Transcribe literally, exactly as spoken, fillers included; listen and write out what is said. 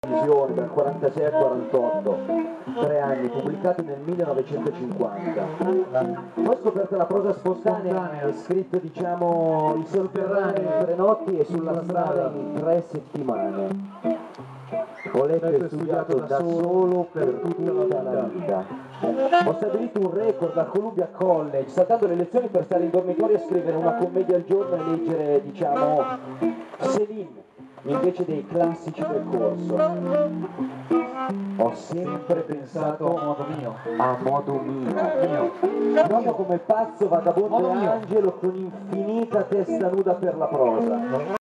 televisione dal quarantasei al quarantotto, tre anni, pubblicato nel millenovecentocinquanta. Poi ho scoperto la prosa spontanea, è scritto diciamo in sotterraneo in tre notti e sulla strada in tre settimane. Ho letto e studiato da solo per tutta la vita. Ho stabilito un record al Columbia College, saltando le lezioni per stare in dormitorio a scrivere una commedia al giorno e leggere, diciamo, Céline, invece dei classici del corso. Ho sempre pensato a modo mio. a modo mio. Proprio come pazzo vagabondo e angelo con infinita testa nuda per la prosa.